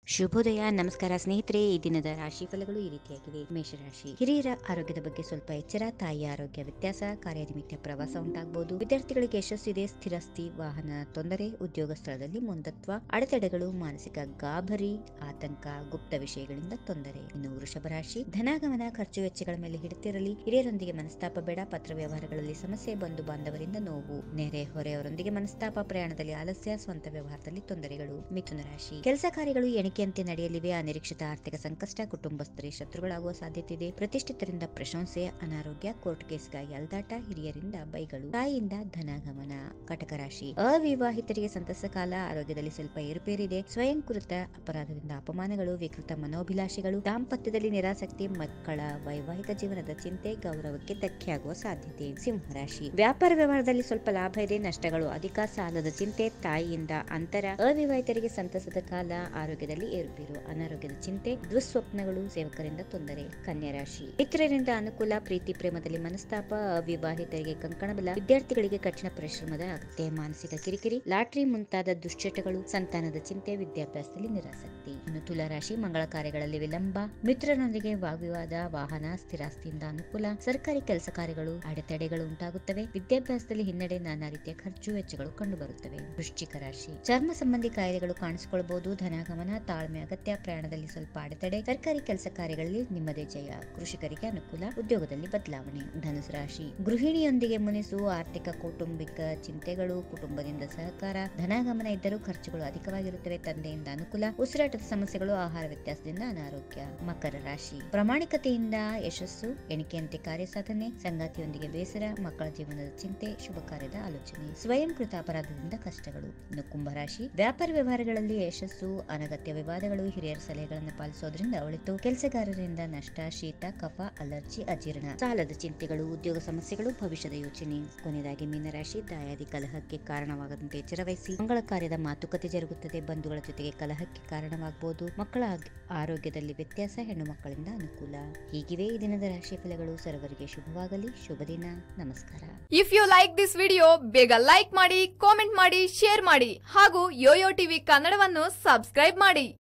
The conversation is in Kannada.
ಶುಭೋದಯ, ನಮಸ್ಕಾರ ಸ್ನೇಹಿತರೆ. ಈ ದಿನದ ರಾಶಿ ಫಲಗಳು ಈ ರೀತಿಯಾಗಿವೆ. ಮೇಷರಾಶಿ, ಹಿರಿಯರ ಆರೋಗ್ಯದ ಬಗ್ಗೆ ಸ್ವಲ್ಪ ಎಚ್ಚರ. ತಾಯಿಯ ಆರೋಗ್ಯ ವ್ಯತ್ಯಾಸ, ಕಾರ್ಯನಿಮಿತ್ತ ಪ್ರವಾಸ ಉಂಟಾಗಬಹುದು. ವಿದ್ಯಾರ್ಥಿಗಳಿಗೆ ಯಶಸ್ಸಿದೆ. ಸ್ಥಿರಸ್ತಿ, ವಾಹನ ತೊಂದರೆ, ಉದ್ಯೋಗ ಸ್ಥಳದಲ್ಲಿ ಮುಂದತ್ವ, ಅಡೆತಡೆಗಳು, ಮಾನಸಿಕ ಗಾಬರಿ, ಆತಂಕ, ಗುಪ್ತ ವಿಷಯಗಳಿಂದ ತೊಂದರೆ. ಇನ್ನು ವೃಷಭ ರಾಶಿ, ಧನಾಗಮನ, ಖರ್ಚು ವೆಚ್ಚಗಳ ಮೇಲೆ ಹಿಡಿತಿರಲಿ. ಹಿರಿಯರೊಂದಿಗೆ ಮನಸ್ತಾಪ ಬೇಡ. ಪತ್ರ ವ್ಯವಹಾರಗಳಲ್ಲಿ ಸಮಸ್ಯೆ, ಬಂಧು ಬಾಂಧವರಿಂದ ನೋವು, ನೆರೆ ಹೊರೆಯವರೊಂದಿಗೆ ಮನಸ್ತಾಪ, ಪ್ರಯಾಣದಲ್ಲಿ ಆಲಸ್ಯ, ಸ್ವಂತ ವ್ಯವಹಾರದಲ್ಲಿ ತೊಂದರೆಗಳು. ಮಿಥುನ ರಾಶಿ, ಕೆಲಸ ಕಾರ್ಯಗಳು ಎಣಿಕೆಯಂತೆ ನಡೆಯಲಿವೆ. ಅನಿರೀಕ್ಷಿತ ಆರ್ಥಿಕ ಸಂಕಷ್ಟ, ಕುಟುಂಬಸ್ಥರೇ ಶತ್ರುಗಳಾಗುವ ಸಾಧ್ಯತೆ ಇದೆ. ಪ್ರತಿಷ್ಠಿತರಿಂದ ಪ್ರಶಂಸೆ, ಅನಾರೋಗ್ಯ, ಕೋರ್ಟ್ ಕೇಸ್ಗಾಗಿ ಅಲ್ದಾಟ, ಹಿರಿಯರಿಂದ ಬೈಗಳು, ತಾಯಿಯಿಂದ ಧನಾಗಮನ. ಕಟಕ ರಾಶಿ, ಅವಿವಾಹಿತರಿಗೆ ಸಂತಸ ಕಾಲ. ಆರೋಗ್ಯದಲ್ಲಿ ಸ್ವಲ್ಪ ಏರುಪೇರಿದೆ. ಸ್ವಯಂಕೃತ ಅಪರಾಧದಿಂದ ಅಪಮಾನಗಳು, ವಿಕೃತ ಮನೋಭಿಲಾಷೆಗಳು, ದಾಂಪತ್ಯದಲ್ಲಿ ನಿರಾಸಕ್ತಿ, ಮಕ್ಕಳ ವೈವಾಹಿಕ ಜೀವನದ ಚಿಂತೆ, ಗೌರವಕ್ಕೆ ಧಕ್ಕೆಯಾಗುವ ಸಾಧ್ಯತೆ. ಸಿಂಹರಾಶಿ, ವ್ಯಾಪಾರ ವ್ಯವಹಾರದಲ್ಲಿ ಸ್ವಲ್ಪ ಲಾಭ ಇದೆ. ನಷ್ಟಗಳು ಅಧಿಕ, ಸಾಲದ ಚಿಂತೆ, ತಾಯಿಯಿಂದ ಅಂತರ. ಅವಿವಾಹಿತರಿಗೆ ಸಂತಸದ ಕಾಲ. ಆರೋಗ್ಯದಲ್ಲಿ ಏರುಪೇರು, ಅನಾರೋಗ್ಯದ ಚಿಂತೆ, ದುಸ್ವಪ್ನಗಳು, ಸೇವಕರಿಂದ ತೊಂದರೆ. ಕನ್ಯಾ ರಾಶಿ, ಮಿತ್ರರಿಂದ ಅನುಕೂಲ, ಪ್ರೀತಿ ಪ್ರೇಮದಲ್ಲಿ ಮನಸ್ತಾಪ, ಅವಿವಾಹಿತರಿಗೆ ಕಂಕಣ ಬಲ, ವಿದ್ಯಾರ್ಥಿಗಳಿಗೆ ಕಠಿಣ ಪರಿಶ್ರಮದ ಅಗತ್ಯ, ಮಾನಸಿಕ ಕಿರಿಕಿರಿ, ಲಾಟರಿ ಮುಂತಾದ ದುಶ್ಚಟಗಳು, ಸಂತಾನದ ಚಿಂತೆ, ವಿದ್ಯಾಭ್ಯಾಸದಲ್ಲಿ ನಿರಾಸಕ್ತಿ. ಇನ್ನು ತುಲಾ ರಾಶಿ, ಮಂಗಳ ಕಾರ್ಯಗಳಲ್ಲಿ ವಿಳಂಬ, ಮಿತ್ರರೊಂದಿಗೆ ವಾಗ್ವಿವಾದ, ವಾಹನ, ಸ್ಥಿರಾಸ್ತಿಯಿಂದ ಅನುಕೂಲ, ಸರ್ಕಾರಿ ಕೆಲಸ ಕಾರ್ಯಗಳು ಅಡೆತಡೆಗಳು ಉಂಟಾಗುತ್ತವೆ. ವಿದ್ಯಾಭ್ಯಾಸದಲ್ಲಿ ಹಿನ್ನಡೆ, ನಾನಾ ರೀತಿಯ ಖರ್ಚು ವೆಚ್ಚಗಳು ಕಂಡುಬರುತ್ತವೆ. ವೃಶ್ಚಿಕ ರಾಶಿ, ಚರ್ಮ ಸಂಬಂಧಿ ಕಾಯಿಲೆಗಳು ಕಾಣಿಸಿಕೊಳ್ಳಬಹುದು. ಧನಾಗಮನ, ತಾಳ್ಮೆ ಅಗತ್ಯ, ಪ್ರಯಾಣದಲ್ಲಿ ಸ್ವಲ್ಪ ಅಡೆತಡೆ, ಸರ್ಕಾರಿ ಕೆಲಸ ಕಾರ್ಯಗಳಲ್ಲಿ ನಿಮ್ಮದೇ ಜಯ, ಕೃಷಿಕರಿಗೆ ಅನುಕೂಲ, ಉದ್ಯೋಗದಲ್ಲಿ ಬದಲಾವಣೆ. ಧನುಸು ರಾಶಿ, ಗೃಹಿಣಿಯೊಂದಿಗೆ ಮುನಿಸು, ಆರ್ಥಿಕ ಕೌಟುಂಬಿಕ ಚಿಂತೆಗಳು, ಕುಟುಂಬದಿಂದ ಸಹಕಾರ, ಧನಾಗಮನ ಇದ್ದರೂ ಖರ್ಚುಗಳು ಅಧಿಕವಾಗಿರುತ್ತವೆ. ತಂದೆಯಿಂದ ಅನುಕೂಲ, ಉಸಿರಾಟದ ಸಮಸ್ಯೆಗಳು, ಆಹಾರ ವ್ಯತ್ಯಾಸದಿಂದ ಅನಾರೋಗ್ಯ. ಮಕರ ರಾಶಿ, ಪ್ರಾಮಾಣಿಕತೆಯಿಂದ ಯಶಸ್ಸು, ಎಣಿಕೆಯಂತೆ ಕಾರ್ಯಸಾಧನೆ, ಸಂಗಾತಿಯೊಂದಿಗೆ ಬೇಸರ, ಮಕ್ಕಳ ಜೀವನದ ಚಿಂತೆ, ಶುಭ ಕಾರ್ಯದ ಆಲೋಚನೆ, ಸ್ವಯಂಕೃತ ಅಪರಾಧದಿಂದ ಕಷ್ಟಗಳು. ಇನ್ನು ಕುಂಭರಾಶಿ, ವ್ಯಾಪಾರ ವ್ಯವಹಾರಗಳಲ್ಲಿ ಯಶಸ್ಸು, ಅನಗತ್ಯ ವಿವಾದಗಳು, ಹಿರಿಯರ ಸಲಹೆಗಳನ್ನು ಪಾಲಿಸೋದ್ರಿಂದ ಒಳಿತು, ಕೆಲಸಗಾರರಿಂದ ನಷ್ಟ, ಶೀತ, ಕಫ, ಅಲರ್ಜಿ, ಅಜೀರ್ಣ, ಸಾಲದ ಚಿಂತೆಗಳು, ಉದ್ಯೋಗ ಸಮಸ್ಯೆಗಳು, ಭವಿಷ್ಯದ ಯೋಚನೆ. ಕೊನೆಯದಾಗಿ ಮೀನರಾಶಿ, ದಾಯಾದಿ ಕಲಹಕ್ಕೆ ಕಾರಣವಾಗದಂತೆ ಎಚ್ಚರವಹಿಸಿ. ಮಂಗಳ ಕಾರ್ಯದ ಮಾತುಕತೆ ಜರುಗುತ್ತದೆ. ಬಂಧುಗಳ ಜೊತೆಗೆ ಕಲಹಕ್ಕೆ ಕಾರಣವಾಗಬಹುದು. ಮಕ್ಕಳ ಆರೋಗ್ಯದಲ್ಲಿ ವ್ಯತ್ಯಾಸ, ಹೆಣ್ಣು ಮಕ್ಕಳಿಂದ ಅನುಕೂಲ. ಹೀಗಿವೆ ಈ ದಿನದ ರಾಶಿ ಫಲಗಳು. ಸರ್ವರಿಗೆ ಶುಭವಾಗಲಿ. ಶುಭ ದಿನ. ನಮಸ್ಕಾರ. If you like this video, ಬೇಗ ಲೈಕ್ ಮಾಡಿ, ಕಾಮೆಂಟ್ ಮಾಡಿ, ಶೇರ್ ಮಾಡಿ ಹಾಗೂ ಯೋಯೋ ಟಿವಿ ಕನ್ನಡವನ್ನು ಸಬ್ಸ್ಕ್ರೈಬ್ ಮಾಡಿ.